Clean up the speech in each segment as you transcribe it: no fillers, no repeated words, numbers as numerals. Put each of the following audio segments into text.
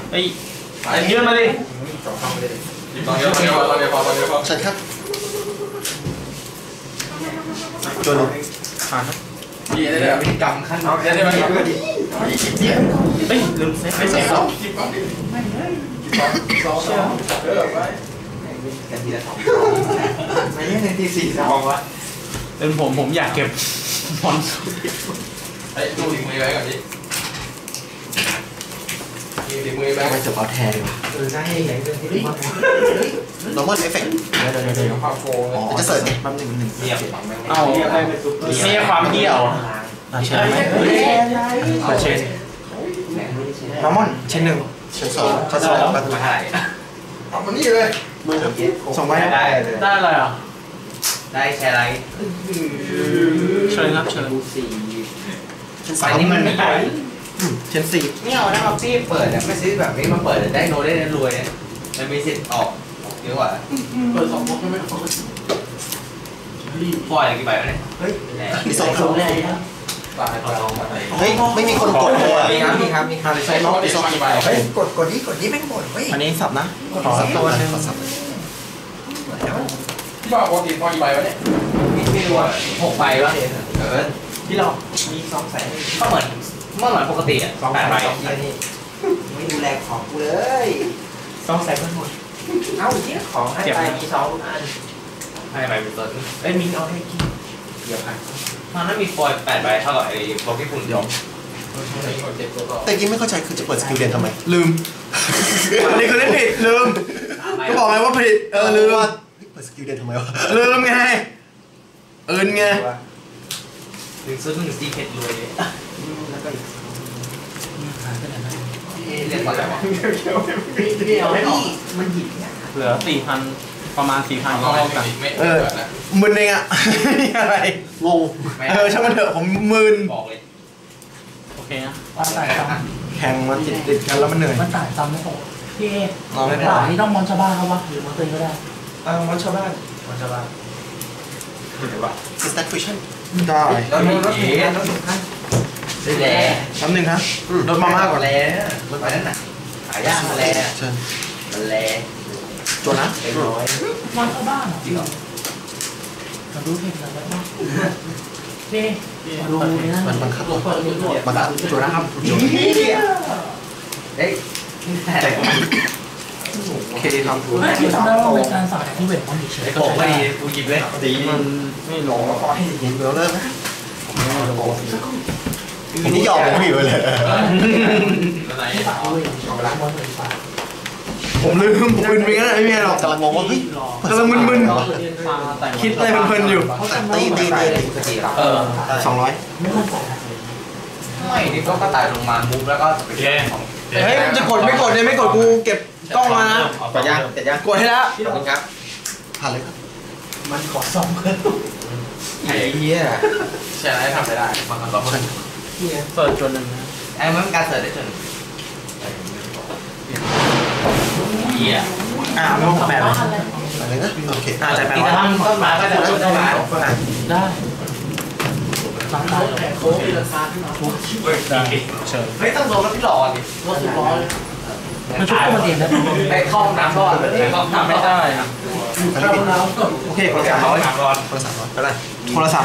ไอ้ยืนมาดิตอนเดียวใช่ครับจนผ่านครับดีได้เลยกำขั้นได้ไหมเฮ้ยลืมเซฟไม่เซฟ 2 กันทีละ2ไม่ใช่ในที4-2วะเป็นผมอยากเก็บบอลไอ้ดูถึงมือไว้ก่อนดิถึงมือไว้ไม่จบเอาแทนได้ใหญ่เลยที่ normal effect เดี๋ยวภาพโฟงจะเสิร์ชเนี่ยแป๊บนึงเงียบเอาไม่ใช่ความเดี่ยวเชนไหมเชน normal เชน1เชน2เชน2ประตูมาถ่ายเอามานี่เลยมือครับส่งไว้ได้อะไรอ่ะได้แชร์ไลท์เชิญครับเชิญเชน3 นี่มันมีเชน4 นี่เอานะมาพี่เปิดเนี่ยไม่ซื้อแบบนี้มาเปิดได้โน้ตได้รวยเนี่ยมันมีสิทธิ์ออกเยอะกว่าเปิด2 บล็อกไม่ปล่อยกี่ใบวะเนี่ยเฮ้ยมี2ครั้งตายเฮ้ยไม่มีคนกดเลยมีครับใส่น้องมี2 ใบเฮ้ยกดนี้แม่งหมดเฮ้ยอันนี้สับนะขอสับตัวนึงขอสับที่ว่าปกติพอกี่ใบวะเนี่ยไม่รู้ว่า6 ใบวะที่เรามี2 แสนก็เหมือนปกติอ่ะ8 ใบไม่ดูแลของกูเลย2 แสนหมดเอาที่ของให้ไปมี2 อันให้ไปเป็นต้นไอ้มีเอาให้กินเดี๋ยวอ่ะมันนั้นมีฟอยล์8 ใบเท่ากับไอ้บล็อกที่คุณยอมแต่ยิ่งไม่เข้าใจคือจะเปิดสกิลเรียนทำไมลืมอันนี้คือเล่นผิดลืมก็บอกไงว่าผิดลืมว่าเปิดสกิลเรียนทำไมวะลืมไงไงถึงซื้อ1 ซีเคทรวยเลยแล้วก็อีกเรียกว่าอะไรวะพี่เอาไม่ออกมันหยิบเหลือ 4,000 ประมาณ 4,000ก็เท่ากันมึนเองอะอะไรงงช่างมันเถอะผมมึนบอกเลยโอเคนะแข่งมันติดกันแล้วมันเหนื่อยมันต่ายซ้ำไม่พอพี่ต่ายนี่ต้องมอนชาวบ้านเขาวะหรือมอนตัวเองก็ได้มอนชาวบ้านสแต็กฟิชชั่นได้แล้วมีรถสุดขั้นได้แล้วคำหนึ่งครับรถมามากกว่าแล้วรถไปนั่นน่ะหายากมาแล้วเชิญมันแล้วจวนนะมอนชาวบ้านจริงเหรอมาดูเพลงอะไรบ้างพี่ดูนี่นะมันบังคับบังคับจวนนะครับเฮ้ยโอเคครับที่ทำได้ว่าเป็นการสั่งที่เวทมอนเฉยๆบอกไม่ดีกูหยิบเลยดีมันไม่หลงให้เย็นแล้วเริ่มนะอันนี้ยอมผมผิวเลยผมลืมมึนไปงั้นไม่มีหรอกกำลังงงว่าเฮ้ยกำลังมึนคิดอะไรเพลินอยู่ตี200 ไม่นี่ก็ตายลงมามูฟแล้วก็เฮ้ยจะกดไม่กดเนี่ยไม่กดกูเก็บกล้องมานะกดยังกดให้แล้วขอบคุณครับผ่านเลยครับมันขอซ่อมเพิ่มไอ้เหี้ยใช่ไหมทำไปได้บางครั้งเราเสิร์ชจนนึงนะไอ้มันการเสิร์ชได้จนเหี้ยไม่ต้องแปลอะไรนะโอเคจ่ายแปลว่าต้นไม้ก็จะต้นไม้ได้ราคาโค้ดราคาที่เราเชิญไม่ต้องโดนแล้วพี่หล่อดิรถ10 มันชุบตัวมันเองนะไปเข้าน้ำก่อนไปเข้าน้ำไม่ได้โอเคคนละ300ไปเลยคนละ300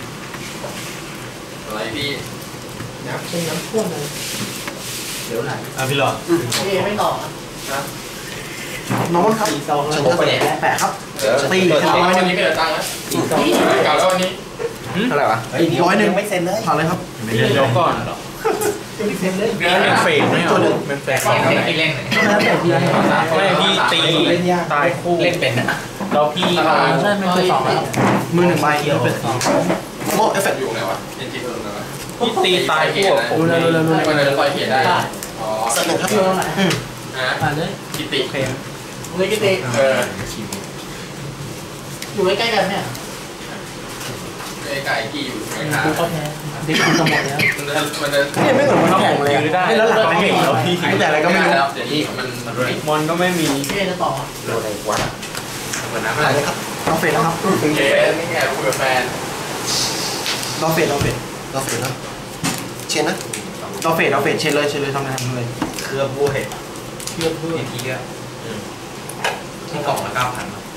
อะไรพี่เป็นน้ำท่วมเลยเดี๋ยวไหนพี่หล่อพี่ไม่ต่อครับน้องครับฉันจะแปะครับตีวันนี้ไม่ได้ตังค์นะเก่าแล้ววันนี้เท่าไหร่วะ 100 ไม่เซ็นเลยผ่านเลยครับเดี๋ยวก่อนเป็นเฟกไม่เอาเป็นเฟกไม่เล่นไม่พี่ตีตายคู่เล่นเป็นนะเราพี่ใช่ไม่เคยสองแล้วมือ1 ใบเป็นโม่เอฟเฟกต์อยู่ไหนวะเอ็นจีเพิ่มนะพี่ตีตายคู่ดูเลยมันจะปล่อยเขียนได้อ๋อสนุกครับอยู่ตรงไหนผ่านเลยกิติเพลงเลยกิติอยู่ใกล้กันเนี่ยไก่กี่อยู่ไหนครับกูก็แพ้เด็กคุณจะหมดแล้วมันจะนี่ไม่เหมือนมันแข่งเลยไม่แล้วหลักไม่เก่งแล้วพี่แต่อะไรก็ไม่รู้เดี๋ยวนี้มันมอนก็ไม่มีพี่จะต่ออะไรวะเหมือนน้ำอะไรครับเราเฟดนะครับเจ๊นี่ไงคุยกับแฟนเราเฟดนะเชนนะเราเฟดเชนเลยทำงานเลยเครือบัวเห็ดเทียบเพื่อทีอ่ะที่กล่องละ9,000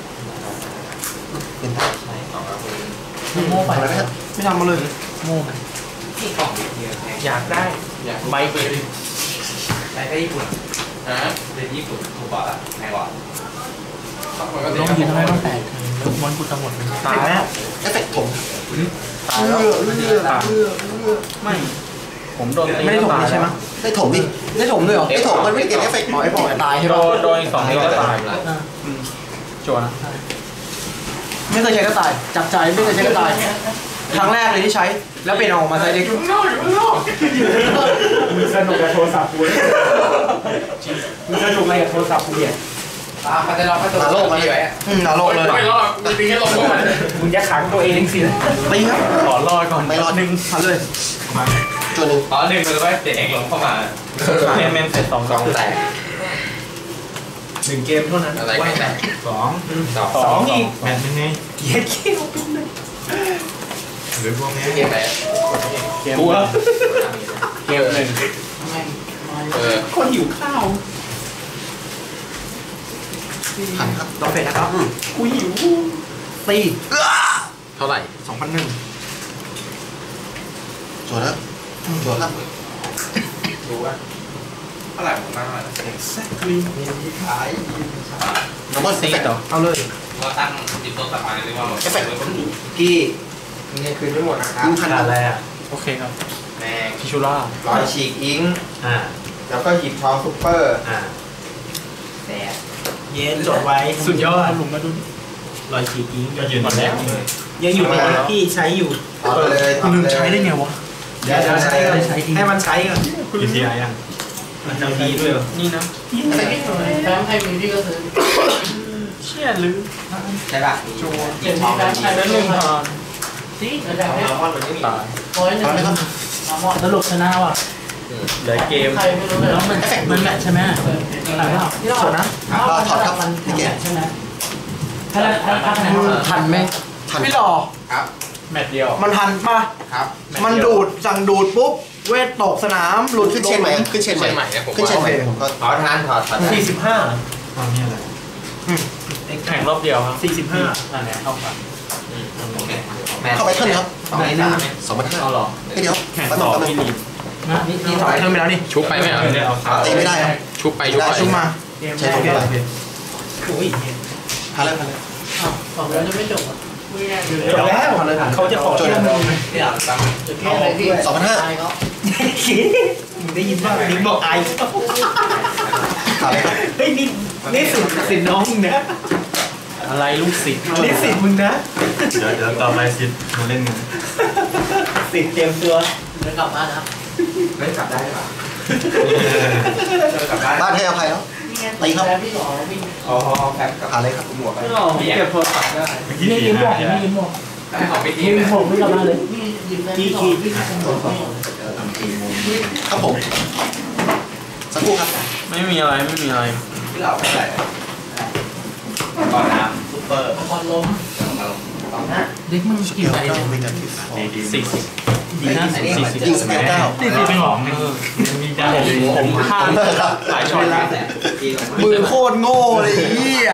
เป็นได้กล่องละคุณโม่ไปอะไรไหมครับไม่ทำมาเลยโม่มันที่กล่องทีอ่ะแพงอยากได้อยากใบไปดิไปแค่ญี่ปุ่นฮะเรียนญี่ปุ่นถูกกว่าละแพงกว่าต้องยืนให้ต้องแตกแล้วม้วนกูจะหมดเลยตายแล้วเอฟเฟกต์ถมตายแล้วไม่ ผมโดนตีไม่ได้ถมนี่ใช่ไหมได้ถมดิได้ถมด้วยเหรอได้ถมมันไม่ได้เก็บเอฟเฟกต์อ๋อไอ้บอกตายใช่โดปะนอีก2นิ้วก็ตายจวนไม่เคยใช้ก็ตาย จับใจไม่เคยใช้ก็ตาย ครั้งแรกเลยที่ใช้ แล้วเป็นออกมาใช้เด็กมึงสนุกกับโทรศัพท์กูมึงสนุกอะไรกับโทรศัพท์กูเนี่ยเขาจะรอเขาตัวโลกมาเลยหนาโลกเลยไม่รอดมีปีแค่ลงก่อนมึงจะขังตัวเองสิตีครับขอรอดก่อนไม่รอดหนึ่งทันเลยตัวหนึ่งอ๋อหนึ่งมันก็เด็กลงเข้ามาเมนเสร็จ2 กองแตก 1 เกมเท่านั้นอะไรไม่แตก 2อีกแมตช์นึงไงเกียร์คิวเป็นหนึ่งหรือพวกนี้เกมไหนเกมเกมหนึ่ง คนหิวข้าวหันครับต้องเป็นนะครับกูหิวตีเท่าไหร่ 2001 จวดแล้วจวดครับรู้ว่าเท่าไหร่ผมนั่งอะไร exactly น้ำมันเอฟเฟกต์เหรอเอาเลยว่าตั้งจิตตัวกลับมาหรือว่าเอฟเฟกต์กี้นี่คืนไม่หมดนะครับพันขาดอะไรอ่ะโอเคครับแม่งพิชูล่ารอยฉีกอิง แล้วก็หีบทองซุปเปอร์แดดเย็นจดไว้สุดยอดลุงมาดูรอยฉีกกิ้งก็ยืนหมดแล้วยังอยู่ในที่ใช้อยู่เอาเลยลืมใช้ได้ไงวะเดี๋ยวใช้กันให้มันใช้กันกี่ทียังมันจะดีด้วยเหรอนี่นะแฟมให้มีพี่ก็ซื้อเชี่ยลืมใช่ป่ะเก็บที่แฟมให้แล้วลืมทอนสิระดับนี้ตาย 101น้ำมอดสรุปชนะว่ะเหลือเกมใครไม่รู้เลยแล้วมันแมทใช่ไหมตายแล้วที่เราส่วนนะถอดครับมันพี่เกศใช่ไหมถ้าคะแนนทันไหมทันพี่หล่อครับแมทเดียวมันทันป่ะครับมันดูดสั่งดูดปุ๊บ เวทตกสนามหลุดขึ้นเชนใหม่ขึ้นเชนใหม่เนี่ยผมขึ้นเชนใหม่ผมก็ถอดทานถอด 45ตอนนี้อะไรแข่งรอบเดียวครับ45อันนี้เข้าไปเข้าไปเท่าไหร่ครับไหนหน้า 2,500 เอาหรอเดี๋ยวแข่งแป๊บต่นึองแป๊บนึพี่งลีนี่ถอยเพิ่มไปแล้วนี่ชุบไปไหมอ่ะตีไม่ได้ครับชุบไปชุบไปชุบมาใช้ตรงนี้โอ้ยพาเลยพาเลยบอกแล้วจะไม่จบอ่ะจบแล้วเขาจะขอแค่มึงจะแค่ไหนพี่ 2,500 ตายเขามึงได้ยินว่านิ้งบอกไอพาเลยครับเฮ้ยนี่สิทธิ์น้องมึงนะอะไรลูกศิษย์นี่ศิษย์มึงนะเดี๋ยวต่อไปศิษย์มาเล่นกันศิษย์เตรียมตัวเดินกลับบ้านนะไม่กลับได้ป่ะบ้านให้อภัยแล้ว ตีครับแฟมพี่หล่อพี่อ๋อแพ็คกับพาเลยครับหมวกไปไม่หรอกเก็บโทรศัพท์ได้นี่ยิ้มบอกนี่ยิ้มบอกได้ของไปทียิ้มมเนี่ยผมไม่กลับบ้านเลยพี่ยิ้มแฟมพี่หล่อพี่คงบอกไม่ครับผมสักครู่ครับไม่มีอะไรไม่มีอะไรที่เราไม่ได้ก่อนน้ำซุปเปอร์คอนลมเด็กมึงสเกกี่ลใบเก้าเนี่ยวินาที 40ดีนะ40 ยิงสเกลเก้าเป็นหลอกมีได้ผมพลาดหลายช็อตมือโคตรโง่เลยเฮีย